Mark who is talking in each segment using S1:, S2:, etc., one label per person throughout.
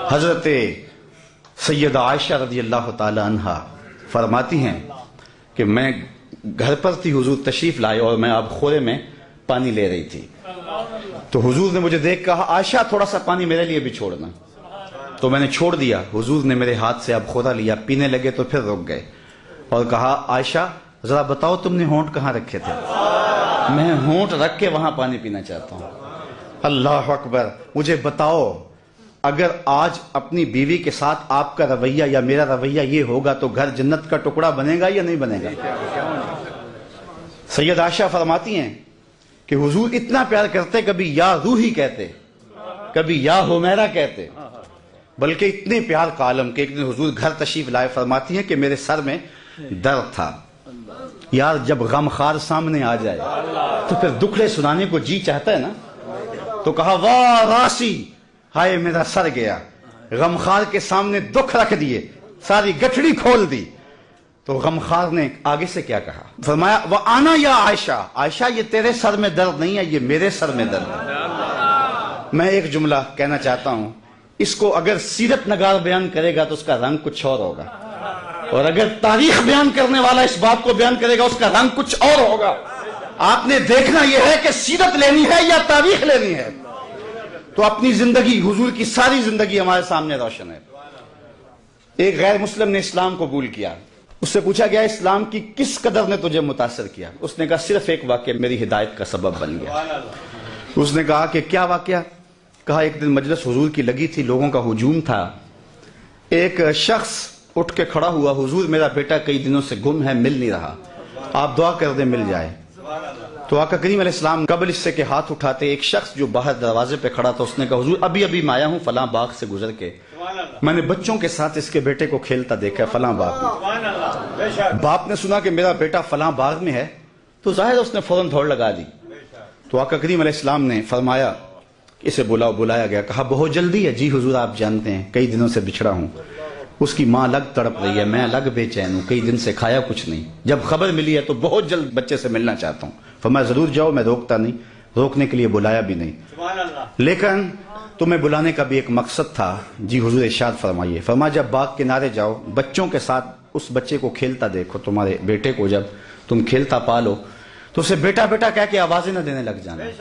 S1: حضرت سیدہ عائشہ رضی اللہ تعالی عنہا فرماتی ہیں کہ میں گھر پر تھی، حضور تشریف لائے اور میں اب خورے میں پانی لے رہی تھی، تو حضور نے مجھے دیکھ کہا عائشہ تھوڑا سا پانی میرے لیے بھی چھوڑنا، تو میں نے چھوڑ دیا۔ حضور نے میرے ہاتھ سے اب خورا لیا، پینے لگے تو پھر رک گئے اور کہا عائشہ ذرا بتاؤ تم نے ہونٹ کہاں رکھے تھے؟ میں ہونٹ رکھ کے وہاں پانی پینا چاہتا ہوں۔ اللہ اکبر، مجھے بتاؤ اگر آج اپنی بیوی کے ساتھ آپ کا رویہ یا میرا رویہ یہ ہوگا تو گھر جنت کا ٹکڑا بنے گا یا نہیں بنے گا؟ سید عائشہ فرماتی ہیں کہ حضور اتنا پیار کرتے، کبھی یا روحی کہتے، کبھی یا حمیرہ کہتے، بلکہ اتنے پیار کا عالم کہ ایک دن حضور گھر تشریف لائے، فرماتی ہیں کہ میرے سر میں درد تھا۔ یار جب غم خار سامنے آ جائے تو پھر دکھڑے سنانے کو جی چاہتا ہے نا، تو کہا واہ راسی، ہائے میرا سر گیا، غمخار کے سامنے دکھ رکھ دیے، ساری گٹھڑی کھول دی۔ تو غمخار نے آگے سے کیا کہا؟ فرمایا وَأَنَا یا عائشہ، عائشہ یہ تیرے سر میں درد نہیں ہے، یہ میرے سر میں درد ہے۔ میں ایک جملہ کہنا چاہتا ہوں، اس کو اگر سیرت نگار بیان کرے گا تو اس کا رنگ کچھ اور ہوگا، اور اگر تاریخ بیان کرنے والا اس بات کو بیان کرے گا اس کا رنگ کچھ اور ہوگا۔ آپ نے دیکھنا یہ ہے کہ سیرت لینی ہے یا تاریخ لینی ہے۔ تو اپنی زندگی، حضور کی ساری زندگی ہمارے سامنے روشن ہے۔ ایک غیر مسلم نے اسلام قبول کیا، اس سے پوچھا گیا اسلام کی کس قدر نے تجھے متاثر کیا؟ اس نے کہا صرف ایک واقعہ میری ہدایت کا سبب بن گیا۔ اس نے کہا کہ کیا واقعہ؟ کہا ایک دن مجلس حضور کی لگی تھی، لوگوں کا ہجوم تھا، ایک شخص اٹھ کے کھڑا ہوا، حضور میرا بیٹا کئی دنوں سے گم ہے، مل نہیں رہا، آپ دعا کر دیں مل جائے۔ تو آقا کریم علیہ السلام قبل اس سے کہ ہاتھ اٹھاتے، ایک شخص جو باہر دروازے پہ کھڑا تھا اس نے کہا حضور ابھی ابھی میں آیا ہوں فلاں باغ سے گزر کے، میں نے بچوں کے ساتھ اس کے بیٹے کو کھیلتا دیکھا ہے فلاں باغ میں۔ باپ نے سنا کہ میرا بیٹا فلاں باغ میں ہے تو ظاہر اس نے فوراً دوڑ لگا دی۔ تو آقا کریم علیہ السلام نے فرمایا اسے بلایا گیا، کہا بہت جلدی ہے؟ جی حضور آپ جانتے ہیں کئی دنوں سے بچھڑا ہوں، اس کی ماں الگ تڑپ رہی ہے، میں الگ بے چین ہوں، کئی دن سے کھایا کچھ نہیں، جب خبر ملی ہے تو بہت جلد بچے سے ملنا چاہتا ہوں۔ فرمایا ضرور جاؤ، میں روکتا نہیں، روکنے کے لیے بلایا بھی نہیں، لیکن تمہیں بلانے کا بھی ایک مقصد تھا۔ جی حضور ارشاد فرمائیے۔ فرمایا جب باغ کنارے جاؤ، بچوں کے ساتھ اس بچے کو کھیلتا دیکھو، تمہارے بیٹے کو جب تم کھیلتا پالو تو اسے بیٹا بیٹا کہہ کے آوازیں نہ دینے لگ جانا،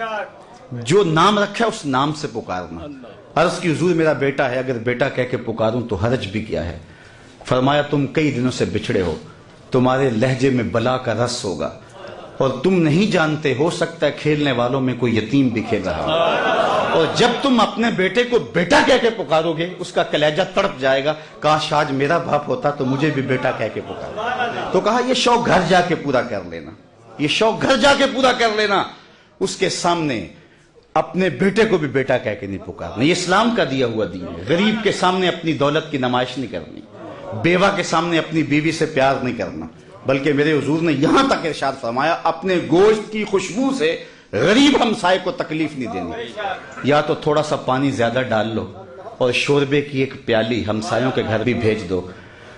S1: جو نام رکھا ہے اس نام سے پکارنا۔ عرض کی حضور میرا بیٹا ہے، اگر بیٹا کہہ کے پکاروں تو حرج بھی کیا ہے؟ فرمایا تم کئی دنوں سے بچھڑے ہو، تمہارے لہجے میں بلا کا رس ہوگا اور تم نہیں جانتے، ہو سکتا ہے کھیلنے والوں میں کوئی یتیم بھی کھیل رہا ہو، اور جب تم اپنے بیٹے کو بیٹا کہہ کے پکارو گے اس کا کلیجہ تڑپ جائے گا، کاش آج میرا باپ ہوتا تو مجھے بھی بیٹا کہہ کے پکارا۔ تو کہا یہ شوق گھر جا کے پورا کر لینا، یہ شوق گھر جا کے پورا کر لینا، اس کے سامنے اپنے بیٹے کو بھی بیٹا کہہ کے نہیں پکارنا۔ یہ اسلام کا دیا ہوا دین ہے۔ غریب کے سامنے اپنی دولت کی نمائش نہیں کرنی، بیوہ کے سامنے اپنی بیوی سے پیار نہیں کرنا، بلکہ میرے حضور نے یہاں تک ارشاد فرمایا اپنے گوشت کی خوشبو سے غریب ہمسائے کو تکلیف نہیں دینی، یا تو تھوڑا سا پانی زیادہ ڈال لو اور شوربے کی ایک پیالی ہمسایوں کے گھر بھی بھیج دو۔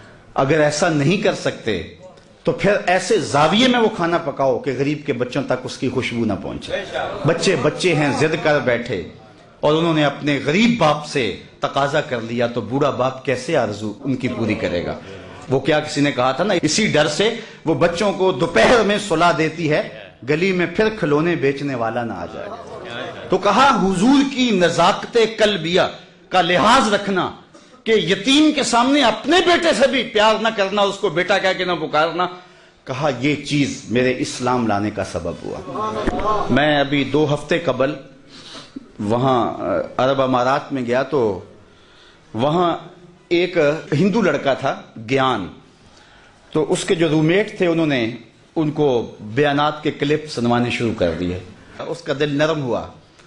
S1: اگر ایسا نہیں کر سکتے تو پھر ایسے زاویے میں وہ کھانا پکاؤ کہ غریب کے بچوں تک اس کی خوشبو نہ پہنچے۔ بچے ہیں ضد کر بیٹھے اور انہوں نے اپنے غریب باپ سے تقاضا کر لیا تو بوڑھا باپ کیسے آرزو ان کی پوری کرے گا؟ وہ کیا کسی نے کہا تھا نا، اسی ڈر سے وہ بچوں کو دوپہر میں سلا دیتی ہے گلی میں پھر کھلونے بیچنے والا نہ آ جائے۔ تو کہا حضور کی نزاکت قلبیہ کا لحاظ رکھنا کہ یتیم کے سامنے اپنے بیٹے سے بھی پیار نہ کرنا، اس کو بیٹا کہہ کے نہ پکارنا، کہا یہ چیز میرے اسلام لانے کا سبب ہوا۔ میں ابھی 2 ہفتے قبل وہاں عرب امارات میں گیا تو وہاں ایک ہندو لڑکا تھا گیان، تو اس کے جو رومیٹ تھے انہوں نے ان کو بیانات کے کلپ سنوانے شروع کر دیے، اس کا دل نرم ہوا۔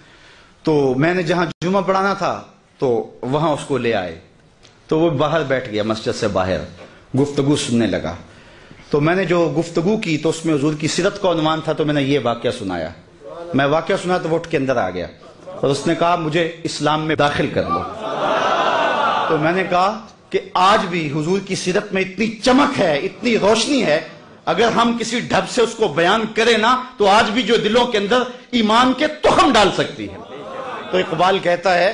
S1: تو میں نے جہاں جمعہ پڑھانا تھا تو وہاں اس کو لے آئے، تو وہ باہر بیٹھ گیا مسجد سے باہر، گفتگو سننے لگا۔ تو میں نے جو گفتگو کی تو اس میں حضور کی سیرت کا عنوان تھا، تو میں نے یہ واقعہ سنایا۔ میں واقعہ سنا تو وہ اٹھ کے اندر آ گیا اور اس نے کہا مجھے اسلام میں داخل کر لو۔ تو میں نے کہا کہ آج بھی حضور کی سیرت میں اتنی چمک ہے، اتنی روشنی ہے، اگر ہم کسی ڈھب سے اس کو بیان کریں نا تو آج بھی جو دلوں کے اندر ایمان کے تخم ڈال سکتی ہے۔ تو اقبال کہتا ہے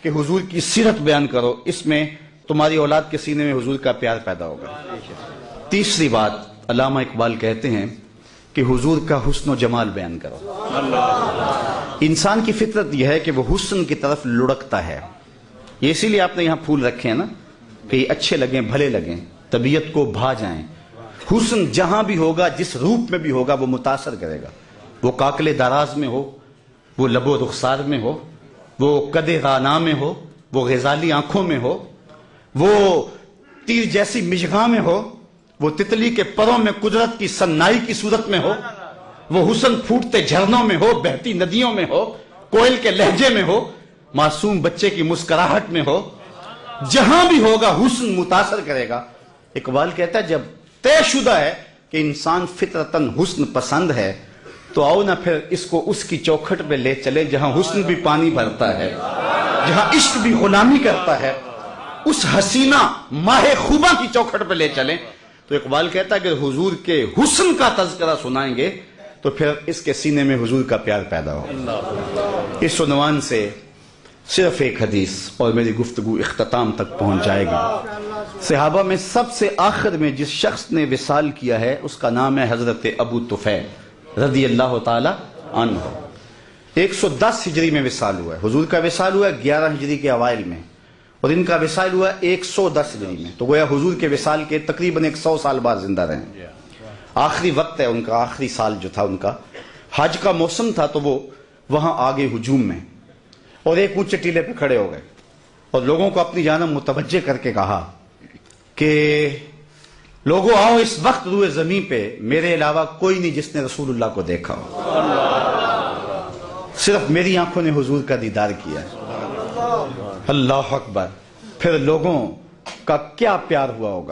S1: کہ حضور کی سیرت بیان کرو، اس میں تمہاری اولاد کے سینے میں حضور کا پیار پیدا ہوگا۔ تیسری بات، علامہ اقبال کہتے ہیں کہ حضور کا حسن و جمال بیان کرو۔ انسان کی فطرت یہ ہے کہ وہ حسن کی طرف لڑکتا ہے، یہ اسی لیے آپ نے یہاں پھول رکھے ہیں نا، کہ یہ اچھے لگیں، بھلے لگیں، طبیعت کو بھا جائیں۔ حسن جہاں بھی ہوگا، جس روپ میں بھی ہوگا، وہ متاثر کرے گا، وہ کاکلے دراز میں ہو، وہ لب و رخسار میں ہو، وہ قد رانا میں ہو، وہ غزالی آنکھوں میں ہو، وہ تیر جیسی مشغاں میں ہو، وہ تتلی کے پروں میں قدرت کی سنائی کی صورت میں ہو، وہ حسن پھوٹتے جھرنوں میں ہو، بہتی ندیوں میں ہو، کوئل کے لہجے میں ہو، معصوم بچے کی مسکراہٹ میں ہو، جہاں بھی ہوگا حسن متاثر کرے گا۔ اقبال کہتا ہے جب طے شدہ ہے کہ انسان فطرتاً حسن پسند ہے، تو آؤ نہ پھر اس کو اس کی چوکھٹ پہ لے چلے جہاں حسن بھی پانی بھرتا ہے، جہاں عشق بھی غلامی کرتا ہے، اس حسینہ ماہ خوبہ کی چوکھٹ پہ لے چلیں۔ تو اقبال کہتا ہے کہ حضور کے حسن کا تذکرہ سنائیں گے تو پھر اس کے سینے میں حضور کا پیار پیدا ہو۔ اس عنوان سے صرف ایک حدیث اور میری گفتگو اختتام تک پہنچ جائے گی۔ صحابہ میں سب سے آخر میں جس شخص نے وصال کیا ہے اس کا نام ہے حضرت ابو طفیل رضی اللہ تعالی عنہ۔ 110 ہجری میں وصال ہوا ہے، حضور کا وصال ہوا ہے 11 ہجری کے اوائل میں، اور ان کا وصال ہوا ہے 110 ہجری میں، تو گویا حضور کے وصال کے تقریباً 100 سال بعد زندہ رہے۔ آخری وقت ہے ان کا، آخری سال جو تھا ان کا، حج کا موسم تھا، تو وہ وہاں آگے ہجوم میں، اور ایک اونچے ٹیلے پہ کھڑے ہو گئے اور لوگوں کو اپنی جانب متوجہ کر کے کہا کہ لوگوں آؤ، اس وقت روئے زمین پہ میرے علاوہ کوئی نہیں جس نے رسول اللہ کو دیکھا ہو، صرف میری آنکھوں نے حضور کا دیدار کیا ہے۔ اللہ اکبر! پھر لوگوں کا کیا پیار ہوا ہوگا۔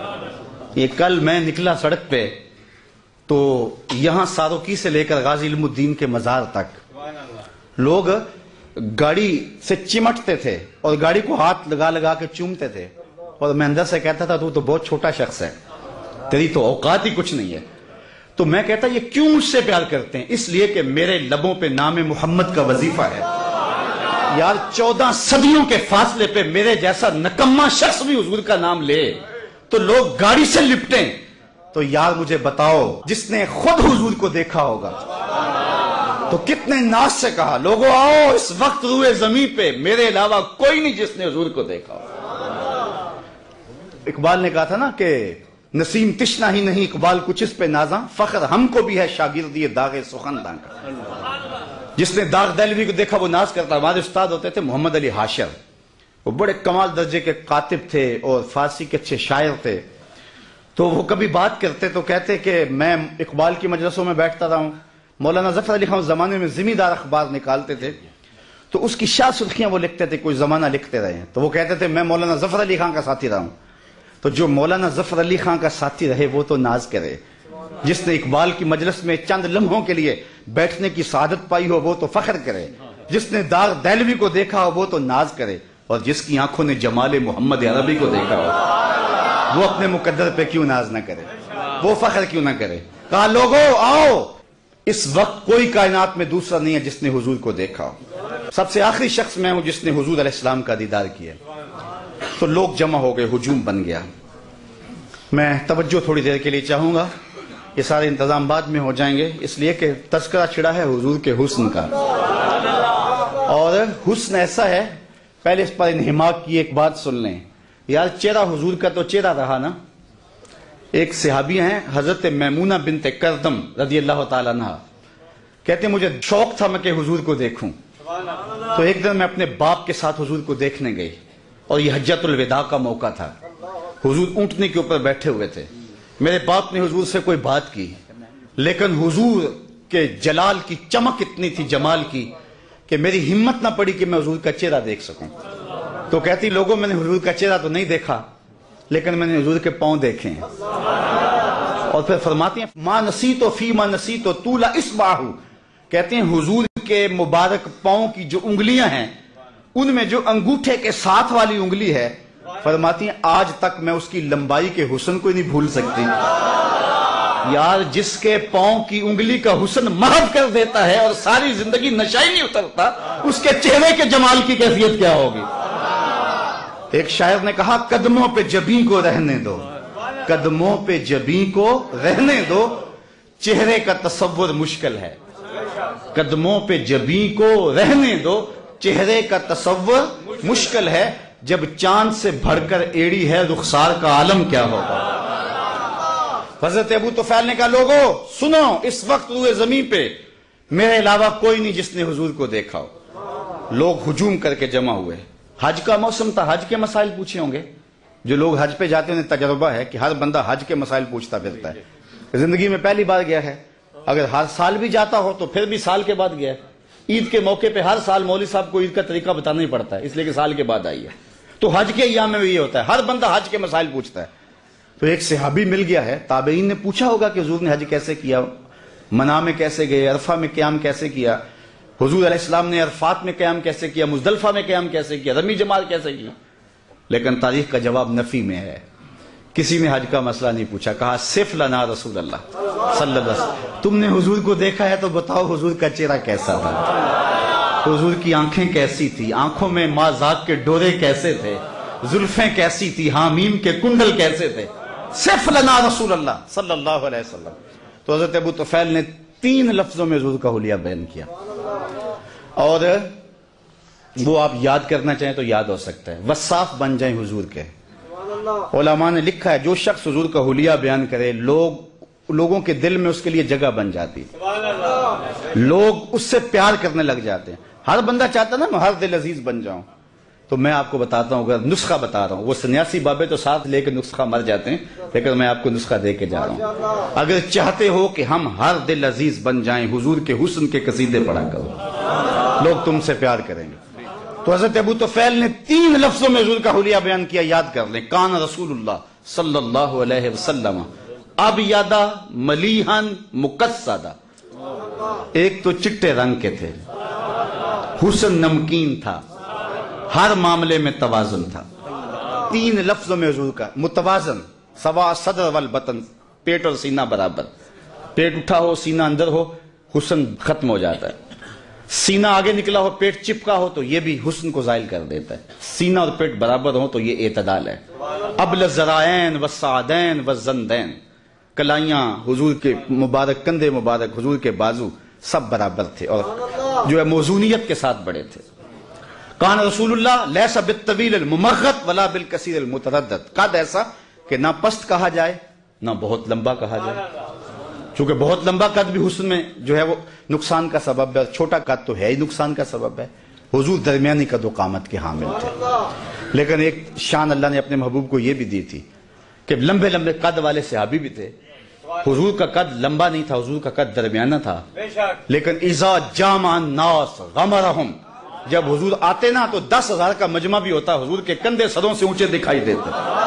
S1: یہ کل میں نکلا سڑک پہ تو یہاں ساروکی سے لے کر غازی علم الدین کے مزار تک لوگ گاڑی سے چمٹتے تھے اور گاڑی کو ہاتھ لگا لگا کے چومتے تھے، اور میں اندر سے کہتا تھا تو بہت چھوٹا شخص ہے، تیری تو اوقات ہی کچھ نہیں ہے۔ تو میں کہتا یہ کیوں مجھ سے پیار کرتے ہیں؟ اس لیے کہ میرے لبوں پہ نام محمد کا وظیفہ ہے۔ یار 14 صدیوں کے فاصلے پہ میرے جیسا نکما شخص بھی حضور کا نام لے تو لوگ گاڑی سے لپٹیں، تو یار مجھے بتاؤ جس نے خود حضور کو دیکھا ہوگا تو کتنے ناز سے کہا لوگوں آؤ، اس وقت روئے زمین پہ میرے علاوہ کوئی نہیں جس نے حضور کو دیکھا ہوگا۔ اقبال نے کہا تھا نا کہ نسیم تشنا ہی نہیں اقبال کچھ اس پہ نازاں، فخر ہم کو بھی ہے شاگردی داغ سخنداں کا۔ جس نے داغ دہلوی کو دیکھا وہ ناز کرتا۔ ہمارے استاد ہوتے تھے محمد علی حاشر، وہ بڑے کمال درجے کے کاتب تھے اور فارسی کے اچھے شاعر تھے، تو وہ کبھی بات کرتے تو کہتے کہ میں اقبال کی مجلسوں میں بیٹھتا رہا ہوں، مولانا ظفر علی خان اس زمانے میں ذمہ دار اخبار نکالتے تھے، تو اس کی شاہ سرخیاں وہ لکھتے تھے، کوئی زمانہ لکھتے رہے ہیں، تو وہ کہتے تھے میں مولانا ظفر علی خان کا ساتھی رہا ہوں۔ تو جو مولانا ظفر علی خان کا ساتھی رہے وہ تو ناز کرے، جس نے اقبال کی مجلس میں چند لمحوں کے لیے بیٹھنے کی سعادت پائی ہو وہ تو فخر کرے، جس نے داغ دہلوی کو دیکھا ہو وہ تو ناز کرے، اور جس کی آنکھوں نے جمال محمد عربی کو دیکھا ہو وہ اپنے مقدر پہ کیوں ناز نہ کرے، وہ فخر کیوں نہ کرے۔ کہا لوگوں آؤ، اس وقت کوئی کائنات میں دوسرا نہیں ہے جس نے حضور کو دیکھا ہو، سب سے آخری شخص میں ہوں جس نے حضور علیہ السلام کا دیدار کیا۔ تو لوگ جمع ہو گئے، ہجوم بن گیا۔ میں توجہ تھوڑی دیر کے لیے چاہوں گا، یہ سارے انتظام بعد میں ہو جائیں گے، اس لیے کہ تذکرہ چھڑا ہے حضور کے حسن کا، اور حسن ایسا ہے، پہلے اس پر انہماک کی ایک بات سن لیں یار، چہرہ حضور کا تو چہرہ رہا نا۔ ایک صحابی ہیں حضرت میمونہ بنت کردم رضی اللہ تعالیٰ عنہ، کہتے ہیں مجھے شوق تھا میں کہ حضور کو دیکھوں، تو ایک دن میں اپنے باپ کے ساتھ حضور کو دیکھنے گئی، اور یہ حجۃ الوداع کا موقع تھا، حضور اونٹنے کے اوپر بیٹھے ہوئے تھے، میرے باپ نے حضور سے کوئی بات کی، لیکن حضور کے جلال کی چمک اتنی تھی، جمال کی، کہ میری ہمت نہ پڑی کہ میں حضور کا چہرہ دیکھ سکوں۔ تو کہتی لوگوں میں نے حضور کا چہرہ تو نہیں دیکھا، لیکن میں نے حضور کے پاؤں دیکھے ہیں۔ اور پھر فرماتی ہیں ما نسیتو فی ما نسیتو طول اصبعہ، کہتے ہیں حضور کے مبارک پاؤں کی جو انگلیاں ہیں ان میں جو انگوٹھے کے ساتھ والی انگلی ہے، فرماتی ہیں آج تک میں اس کی لمبائی کے حسن کو نہیں بھول سکتی۔ یار جس کے پاؤں کی انگلی کا حسن محو کر دیتا ہے اور ساری زندگی نشہ ہی نہیں اترتا، اس کے چہرے کے جمال کی کیفیت کیا ہوگی؟ ایک شاعر نے کہا قدموں پہ جبیں کو رہنے دو، قدموں پہ جبیں کو رہنے دو، چہرے کا تصور مشکل ہے۔ قدموں پہ جبیں کو رہنے دو، چہرے کا تصور مشکل ہے، جب چاند سے بڑھ کر ایڑی ہے رخسار کا عالم کیا ہوگا؟ حضرت ابو طفیل نے کہا لوگو سنو، اس وقت روئے زمین پہ میرے علاوہ کوئی نہیں جس نے حضور کو دیکھا ہو۔ لوگ ہجوم کر کے جمع ہوئے، حج کا موسم تھا، حج کے مسائل پوچھے ہوں گے۔ جو لوگ حج پہ جاتے ہیں انہیں تجربہ ہے کہ ہر بندہ حج کے مسائل پوچھتا پھرتا ہے، زندگی میں پہلی بار گیا ہے، اگر ہر سال بھی جاتا ہو تو پھر بھی سال کے بعد گیا ہے۔ عید کے موقع پہ ہر سال مولوی صاحب کو عید کا طریقہ بتانا ہی پڑتا ہے، اس لیے کہ سال کے بعد آئی ہے۔ تو حج کے ایام میں بھی یہ ہوتا ہے، ہر بندہ حج کے مسائل پوچھتا ہے۔ تو ایک صحابی مل گیا ہے، تابعین نے پوچھا ہوگا کہ حضور نے حج کیسے کیا، منا میں کیسے گئے، عرفہ میں قیام کیسے کیا، حضور علیہ السلام نے عرفات میں قیام کیسے کیا، مزدلفہ میں قیام کیسے کیا، رمی جمال کیسے کیا۔ لیکن تاریخ کا جواب نفی میں ہے، کسی نے حج کا مسئلہ نہیں پوچھا، کہا صف لنا رسول اللہ صلی اللہ علیہ وسلم، تم نے حضور کو دیکھا ہے تو بتاؤ حضور کا چہرہ کیسا تھا، حضور کی آنکھیں کیسی تھی، آنکھوں میں مازاق کے ڈورے کیسے تھے، زلفیں کیسی تھی، حامیم کے کنڈل کیسے تھے، صف لنا رسول اللہ صلی اللہ علیہ وسلم۔ تو حضرت ابو طفیل نے 3 لفظوں میں حضور کا حلیہ بیان کیا، اور وہ آپ یاد کرنا چاہیں تو یاد ہو سکتا ہے، وصاف بن جائیں حضور کے۔ علماء نے لکھا ہے جو شخص حضور کا حلیہ بیان کرے لوگوں کے دل میں اس کے لیے جگہ بن جاتی، لوگ اس سے پیار کرنے لگ جاتے ہیں۔ ہر بندہ چاہتا نا میں ہر دل عزیز بن جاؤں۔ تو میں آپ کو بتاتا ہوں، اگر نسخہ بتا رہا ہوں، وہ سنیاسی بابے تو ساتھ لے کے نسخہ مر جاتے ہیں، لیکن میں آپ کو نسخہ دے کے جا رہا ہوں۔ اگر چاہتے ہو کہ ہم ہر دل عزیز بن جائیں، حضور کے حسن کے قصیدے پڑھا کرو، لوگ تم سے پیار کریں گے۔ تو حضرت ابو طفیل نے 3 لفظوں میں حضور کا حلیہ بیان کیا، یاد کر لیں۔ کان رسول اللہ صلی اللہ علیہ وسلم ابیض ملیحا مقصدا، ایک تو چٹے رنگ کے تھے، حسن نمکین تھا، ہر معاملے میں توازن تھا۔ 3 لفظوں میں حضور کا متوازن، سوا صدر والبطن، پیٹ اور سینہ برابر، پیٹ اٹھا ہو سینہ اندر ہو حسن ختم ہو جاتا ہے، سینہ آگے نکلا ہو پیٹ چپکا ہو تو یہ بھی حسن کو زائل کر دیتا ہے، سینہ اور پیٹ برابر ہو تو یہ اعتدال ہے۔ ابل الذرائین والسعدین والزندین، کلائیاں حضور کے مبارک، کندھے مبارک، حضور کے بازو سب برابر تھے اور جو ہے موزونیت کے ساتھ بڑے تھے۔ کان رسول اللہ لیس بالطویل الممغط ولا بالکثیر المتردد، قد ایسا کہ نہ پست کہا جائے نہ بہت لمبا کہا جائے، چونکہ بہت لمبا قد بھی حسن میں جو ہے وہ نقصان کا سبب ہے، چھوٹا قد تو ہے ہی نقصان کا سبب ہے۔ حضور درمیانی قد و قامت کے حامل تھے، لیکن ایک شان اللہ نے اپنے محبوب کو یہ بھی دی تھی کہ لمبے لمبے قد والے صحابی بھی تھے۔ حضور کا قد لمبا نہیں تھا، حضور کا قد درمیانہ تھا، لیکن اذا جامع الناس غمرہم، جب حضور آتے نا تو 10,000 کا مجمع بھی ہوتا، حضور کے کندھے سروں سے اونچے دکھائی دیتے۔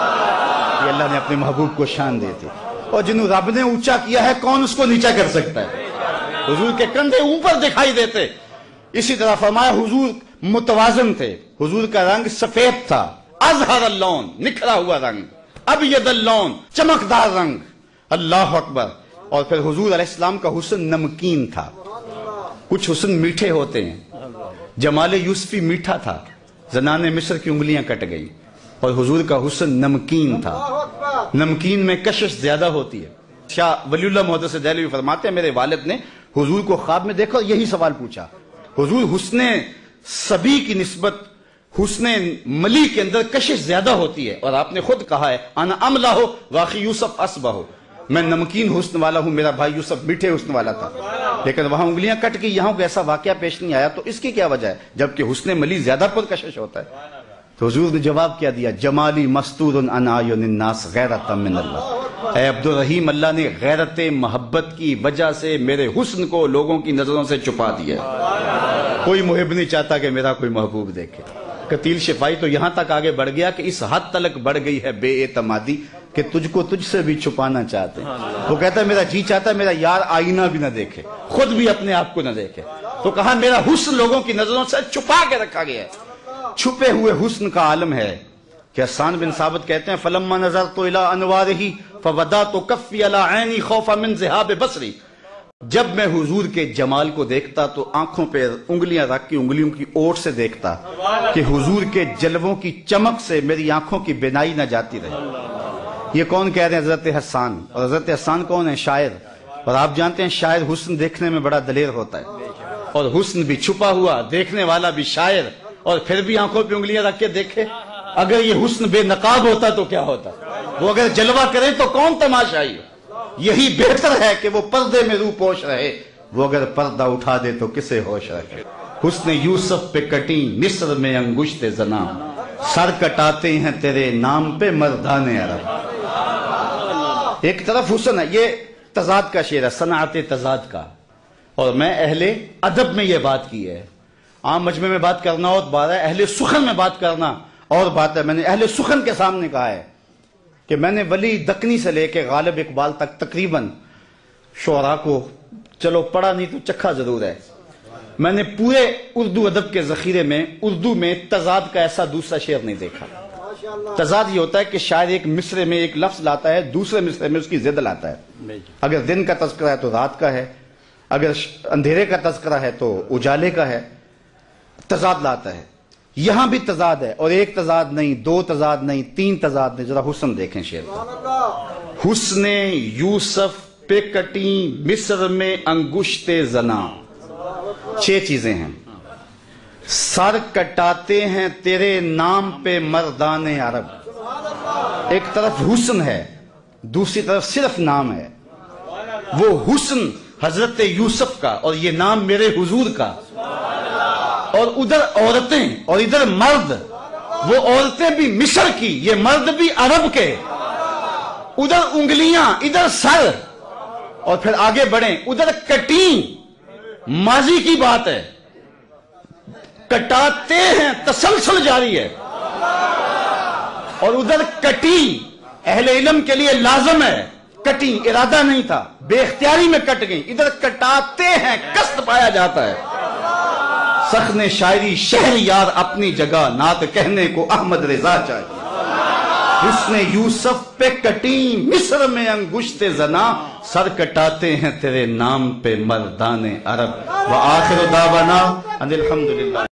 S1: یہ اللہ نے اپنے محبوب کو شان دی تھی، اور جنہوں رب نے اونچا کیا ہے کون اس کو نیچا کر سکتا ہے؟ حضور کے کندھے اوپر دکھائی دیتے۔ اسی طرح فرمایا حضور متوازن تھے، حضور کا رنگ سفید تھا، ازہر اللون، نکھرا ہوا رنگ، ابیض اللون، چمکدار رنگ، اللہ اکبر۔ اور پھر حضور علیہ السلام کا حسن نمکین تھا، کچھ حسن میٹھے ہوتے ہیں، جمال یوسفی میٹھا تھا، زنان مصر کی انگلیاں کٹ گئی، اور حضور کا حسن نمکین تھا، نمکین میں کشش زیادہ ہوتی ہے۔ شاہ ولی اللہ محدث دہلوی فرماتے ہیں میرے والد نے حضور کو خواب میں دیکھا اور یہی سوال پوچھا، حضور حسن صبی کی نسبت حسن ملی کے اندر کشش زیادہ ہوتی ہے، اور آپ نے خود کہا ہے انا املا ہو واقعی یوسف اسبہ ہو، میں نمکین حسن والا ہوں، میرا بھائی یوسف میٹھے حسن والا تھا، لیکن وہاں انگلیاں کٹ گئی، یہاں کوئی ایسا واقعہ پیش نہیں آیا، تو اس کی کیا وجہ ہے جبکہ حسن ملی زیادہ پرکشش ہوتا ہے؟ تو حضور نے جواب کیا دیا، جمالی مستور عن اعین الناس غیرۃ من اللہ، اے عبد الرحیم، اللہ نے غیرت محبت کی وجہ سے میرے حسن کو لوگوں کی نظروں سے چھپا دیا۔ کوئی محب نہیں چاہتا کہ میرا کوئی محبوب دیکھے۔ قتیل شفائی تو یہاں تک آگے بڑھ گیا کہ اس حد تلک بڑھ گئی ہے بے اعتمادی کہ تجھ کو تجھ سے بھی چھپانا چاہتے ہیں۔ وہ کہتا ہے میرا جی چاہتا ہے میرا یار آئینہ بھی نہ دیکھے، خود بھی اپنے آپ کو نہ دیکھے، تو کہا میرا حسن لوگوں کی نظروں سے چھپا کے رکھا گیا ہے۔ چھپے ہوئے حسن کا عالم ہے، کہ حسان بن ثابت کہتے ہیں فلما نظرت الی انوارہ فودعت کفی علی عینی خوفا من ذہاب بصری، جب میں حضور کے جمال کو دیکھتا تو آنکھوں پہ انگلیاں رکھ کے انگلیوں کی اوٹ سے دیکھتا کہ حضور کے جلووں کی چمک سے میری آنکھوں کی بینائی نہ جاتی رہے۔ یہ کون کہہ رہے ہیں؟ حضرت حسان۔ اور حضرت حسان کون ہے؟ شاعر۔ اور آپ جانتے ہیں شاعر حسن دیکھنے میں بڑا دلیر ہوتا ہے، اور حسن بھی چھپا ہوا، دیکھنے والا بھی شاعر، اور پھر بھی آنکھوں پہ انگلیاں رکھ کے دیکھے۔ اگر یہ حسن بے نقاب ہوتا تو کیا ہوتا؟ وہ اگر جلوہ کریں تو کون تماشائی؟ یہی بہتر ہے کہ وہ پردے میں روح پوش رہے، وہ اگر پردہ اٹھا دے تو کسے ہوش رکھے۔ حسن یوسف پہ کٹی مصر میں انگشت زنا، سر کٹاتے ہیں تیرے نام پہ مردان عرب۔ ایک طرف حسن ہے، یہ تضاد کا شعر ہے، صنعت تضاد کا، اور میں اہل ادب میں یہ بات کی ہے۔ عام مجمع میں بات کرنا اور بات ہے، اہل سخن میں بات کرنا اور بات ہے۔ میں نے اہل سخن کے سامنے کہا ہے کہ میں نے ولی دکنی سے لے کے غالب اقبال تک تقریباً شعراء کو چلو پڑھا نہیں تو چکھا ضرور ہے۔ میں نے پورے اردو ادب کے ذخیرے میں اردو میں تضاد کا ایسا دوسرا شعر نہیں دیکھا۔ تضاد یہ ہوتا ہے کہ شاعر ایک مصرے میں ایک لفظ لاتا ہے، دوسرے مصرے میں اس کی ضد لاتا ہے۔ اگر دن کا تذکرہ ہے تو رات کا ہے، اگر اندھیرے کا تذکرہ ہے تو اجالے کا ہے، تضاد لاتا ہے۔ یہاں بھی تضاد ہے، اور ایک تضاد نہیں، دو تضاد نہیں، تین تضاد نہیں۔ ذرا حسن دیکھیں شعر کا۔ حسن یوسف پہ کٹی مصر میں انگشت زنا، 6 چیزیں ہیں۔ سر کٹاتے ہیں تیرے نام پہ مردان عرب۔ ایک طرف حسن ہے، دوسری طرف صرف نام ہے۔ وہ حسن حضرت یوسف کا اور یہ نام میرے حضور کا، اور ادھر عورتیں اور ادھر مرد، وہ عورتیں بھی مصر کی، یہ مرد بھی عرب کے، ادھر انگلیاں ادھر سر، اور پھر آگے بڑھیں، ادھر کٹیں ماضی کی بات ہے، کٹاتے ہیں تسلسل جاری ہے، اور ادھر کٹیں اہل علم کے لیے لازم ہے، کٹیں ارادہ نہیں تھا، بے اختیاری میں کٹ گئی، ادھر کٹاتے ہیں قصد پایا جاتا ہے۔ سخن شاعری شہر یار اپنی جگہ، نعت کہنے کو احمد رضا چاہیے۔ حسن یوسف پہ کٹی مصر میں انگشت زنا، سر کٹاتے ہیں تیرے نام پہ مردان عرب۔ وآخر دعوانا ان الحمدللہ۔